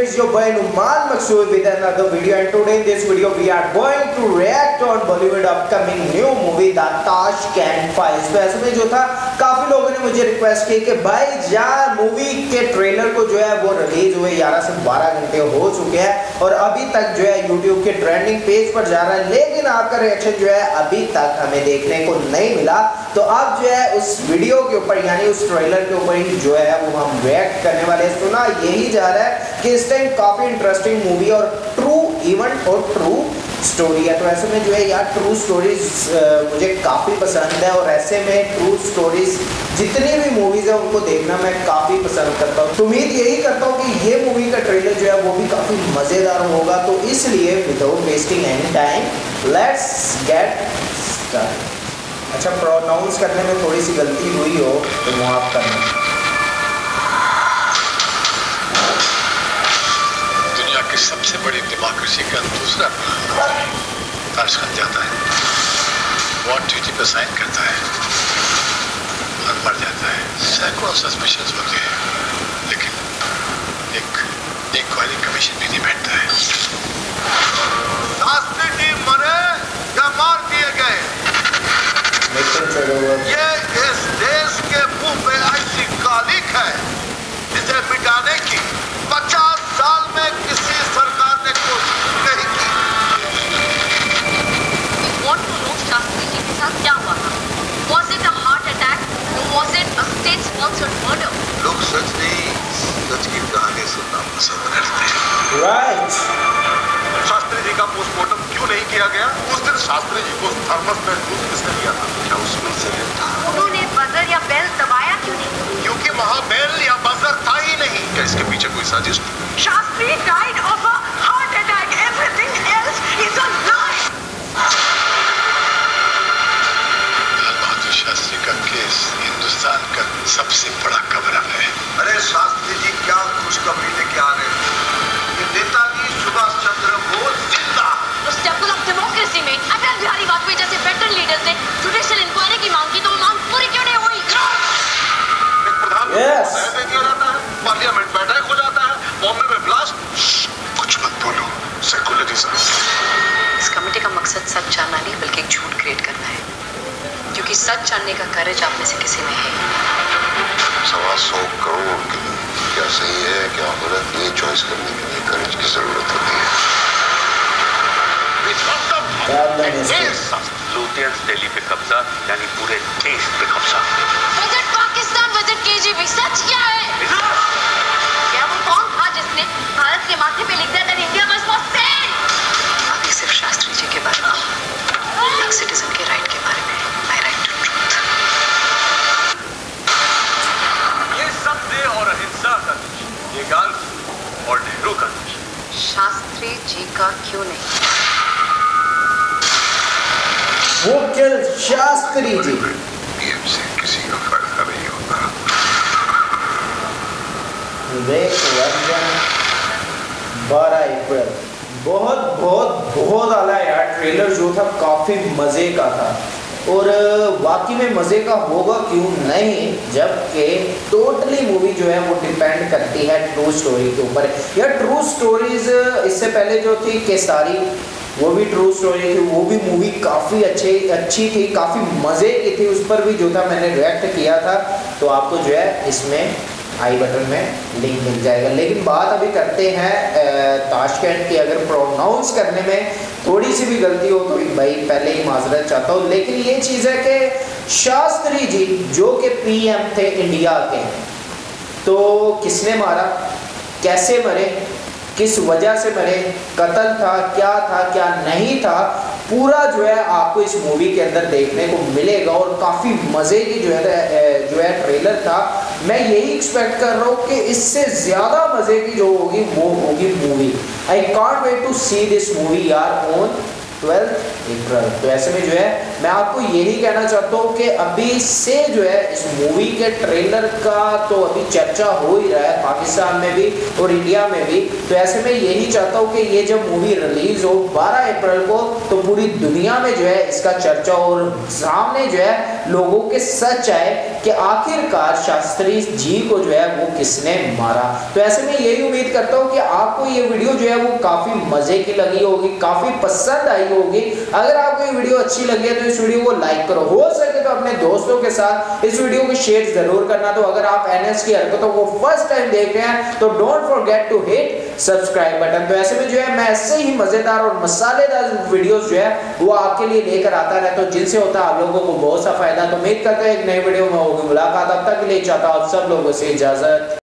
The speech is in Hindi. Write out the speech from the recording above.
it's your boy Numan Maqsood with another video, and today in this video we are going to react on Bollywood upcoming new movie The Tashkent Files। तो ऐसे में जो था काफी लोगों ने मुझे रिक्वेस्ट की कि भाई यार मूवी के ट्रेलर को जो है वो रिलीज हुए 11 से 12 घंटे हो चुके हैं और अभी तक जो है यूट्यूब के ट्रेंडिंग पेज पर जा रहा है, लेकिन आपका रिएक्शन जो है अभी तक हमें देखने को नहीं मिला। तो अब जो है उस वीडियो के ऊपर यानी उस ट्रेलर के ऊपर ही जो है वो हम रिएक्ट करने वाले हैं। सुना यही जा रहा है कि इस टाइम काफी इंटरेस्टिंग मूवी और ट्रू इवेंट और ट्रू स्टोरी है। तो ऐसे में जो है यार ट्रू स्टोरीज मुझे काफी पसंद है और ऐसे में ट्रू स्टोरीज जितनी भी मूवीज है उनको देखना मैं काफी पसंद करता हूँ। तो उम्मीद यही करता हूँ कि ये मूवी का ट्रेलर जो है वो भी काफी मजेदार होगा। तो इसलिए without wasting any time let's get start. अच्छा, प्रोनाउंस करने में थोड़ी सी गलती हुई हो तो माफ करना। दुनिया की सबसे बड़ी डेमोक्रेसी का दूसरा ताशकंद जाता है, वॉर ट्रीटी पर साइन करता है और मर जाता है। सैकड़ों सस्पिशंस होते हैं, लेकिन एक इंक्वायरी कमीशन भी नहीं बैठता है। शास्त्री जी मरे या मार दिए गए, ये इस देश के मुंह पे ऐसी कालिक है जिसे मिटाने की 50 साल में किसी सरकार ने कोशिश नहीं की। Want to know Shastri ji के साथ क्या हुआ था? Was it a heart attack? Was it a state-sponsored murder? लोग सच नहीं, सच की कहानी सुनना पसंद करते हैं। राइट। शास्त्री जी का पोस्टमार्टम क्यों नहीं किया गया? उस दिन शास्त्री जी को थर्मस में दूध किसने दिया था? क्या उसमें से था? उन्होंने बजर या बेल दबाया क्यों नहीं? क्योंकि वहाँ बेल या बजर था ही नहीं। क्या इसके पीछे कोई साजिश? Shastri died of a heart attack. Everything else is a lie. Lal Bahadur Shastri का केस हिंदुस्तान का सबसे बड़ा कवरअप है। अरे शास्त्री जी क्या खुशखबरी लेके आ रहे हैं? ये नेताजी सुभाष चंद्र बोस जिंदा। उस टेम्पल ऑफ डेमोक्रेसी में अटल बिहारी वाजपेयी जैसे वेटरन लीडर्स ने जुडिशियल इंक्वायरी की मांग की, तो वो मांग पूरी क्यों नहीं हुई? एक प्रधानमंत्री को दे दिया जाता है, पार्लियामेंट बैठक हो जाता है, बॉम्बे में ब्लास्ट। कुछ मत बोलो, सेकुलरिज्म। इस कमेटी का मकसद सच जानना नहीं बल्कि एक झूठ क्रिएट करना है, क्योंकि सच जानने का करेज आप में से किसी में है। 125 करोड़ के लिए क्या सही है क्या गलत, ये चॉइस करने के लिए करेज की जरूरत होती है। लूटियंस दिल्ली पे कब्जा यानी पूरे देश पे कब्जा। बजट पाकिस्तान, बजट केजीबी, सच क्या है? क्या वो कौन था जिसने भारत के माथे पे लिख दिया था इंडिया मस्ट फॉर सेल? अभी सिर्फ शास्त्री जी के बारे में, एक सिटीजन के राइट के बारे में। I right to truth. ये सत्य और अहिंसा का देश, ये गांधी और नेहरू का देश। शास्त्री जी का क्यों नहीं? वो किल शास्त्री जी। पीएम से किसी का फायदा नहीं होता। Vivek version 12 April. बहुत बहुत बहुत आला यार। ट्रेलर जो था काफी मजे का था और वाकई में मजे का होगा क्यों नहीं, जबकि टोटली मूवी जो है वो डिपेंड करती है ट्रू स्टोरी के ऊपर। यार ट्रू स्टोरीज इससे पहले जो थी केसारी, वो भी ट्रू स्टोरी थी, वो भी मूवी काफ़ी अच्छी थी, काफ़ी मज़े की थी। उस पर भी जो था मैंने रिएक्ट किया था, तो आपको जो है इसमें आई बटन में लिंक मिल जाएगा। लेकिन बात अभी करते हैं ताशकंद की। अगर प्रोनाउंस करने में थोड़ी सी भी गलती हो तो भाई पहले ही माजरत चाहता हूँ। लेकिन ये चीज़ है कि शास्त्री जी जो कि पीएम थे इंडिया के, तो किसने मारा, कैसे मरे, किस वजह से मरे, कत्ल था क्या नहीं था, पूरा जो है आपको इस मूवी के अंदर देखने को मिलेगा और काफ़ी मज़े की जो है ट्रेलर था। मैं यही एक्सपेक्ट कर रहा हूँ कि इससे ज़्यादा मज़े की जो होगी वो होगी movie. I can't wait to see this movie यार ऑन 12 अप्रैल। तो ऐसे में जो है मैं आपको यही कहना चाहता हूँ कि अभी से जो है इस मूवी के ट्रेलर का तो अभी चर्चा हो ही रहा है पाकिस्तान में भी और इंडिया में भी। तो ऐसे में यही चाहता हूँ कि ये जब मूवी रिलीज हो 12 अप्रैल को तो पूरी दुनिया में जो है इसका चर्चा और सामने जो है लोगों के सच आए कि आखिरकार शास्त्री जी को जो है वो किसने मारा। तो ऐसे में यही उम्मीद करता हूँ कि आपको ये वीडियो जो है वो काफी मजे की लगी होगी, काफी पसंद आई होगी। अगर आपको ये वीडियो अच्छी लगी है तो इस वीडियो को लाइक करो, हो सके तो अपने दोस्तों के साथ इस वीडियो को शेयर जरूर करना। तो अगर आप एनएस की हरकतों को फर्स्ट टाइम देख रहे हैं तो don't forget to hit subscribe button. तो ऐसे में जो है मैं ऐसे ही मजेदार और मसालेदार वीडियोस जो है वो आपके लिए लेकर आता रहता हूं, जिनसे होता है आप लोगों को बहुत सा फायदा। तो उम्मीद करते हैं एक नई वीडियो में होगी मुलाकात, अब तक के लिए चाहता हूं आप सब लोगों से इजाजत।